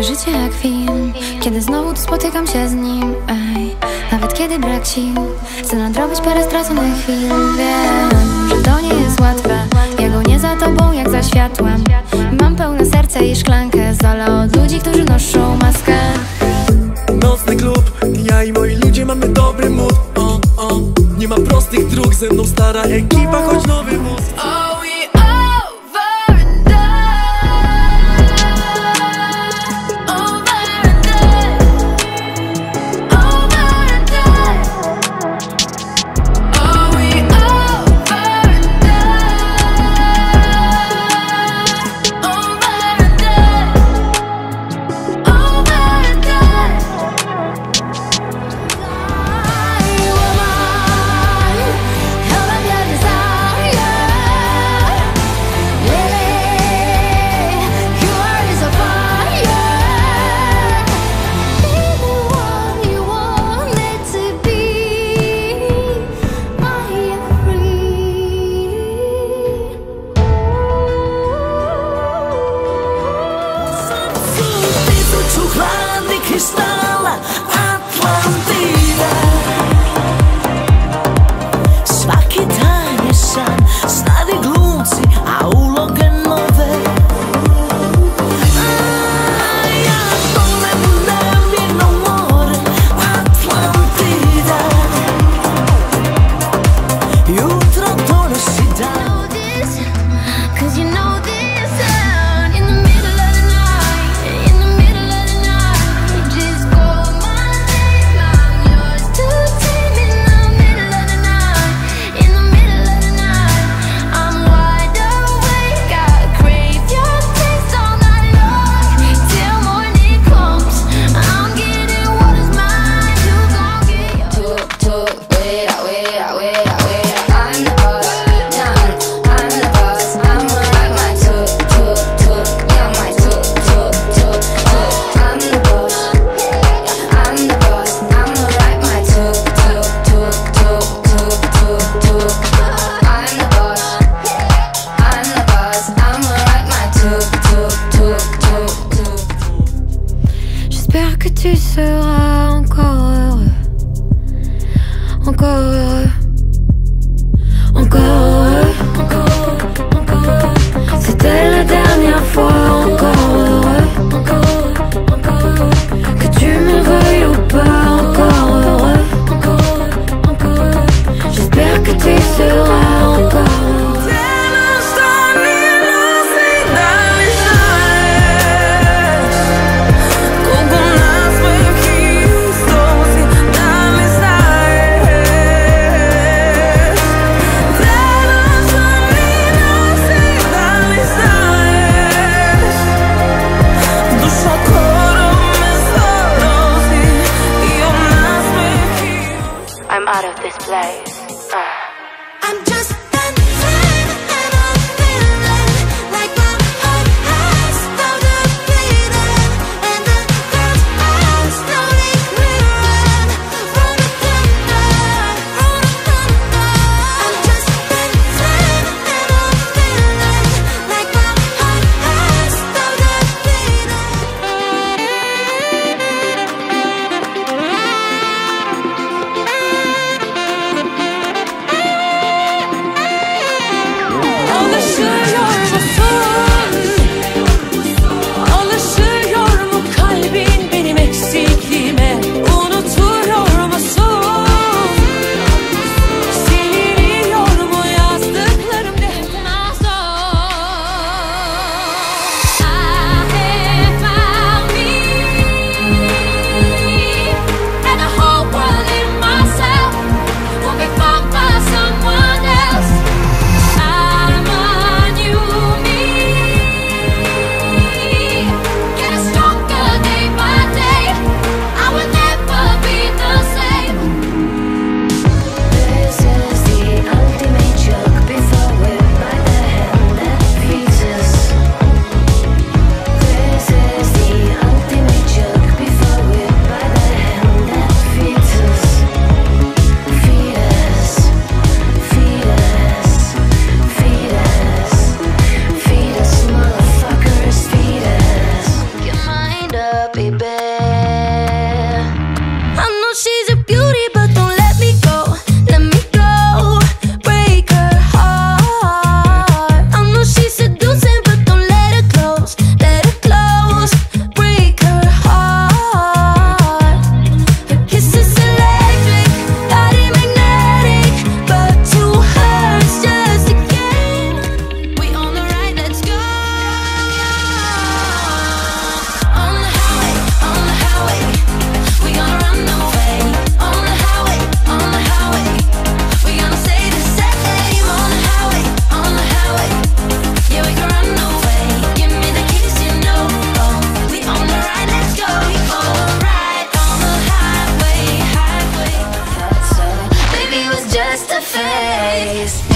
Moje życie jak film, kiedy znowu tu spotykam się z nim. Ej, nawet kiedy brak sił, chcę nadrobić parę straconych chwil. Wiem, że to nie jest łatwe, ja gonię za tobą jak za światłem. Mam pełne serce i szklankę z dala od ludzi, którzy noszą maskę. Nocny klub, ja i moi ludzie mamy dobry mood. Nie ma prostych dróg, ze mną stara ekipa, choć nowy mózg. Chladny krystala Atlantida. Svaki dan je san, snadi glumci, a uloge nove. Ja tonem na mirno more Atlantida. Jutro donosi dan. Cause you know this. Just go face.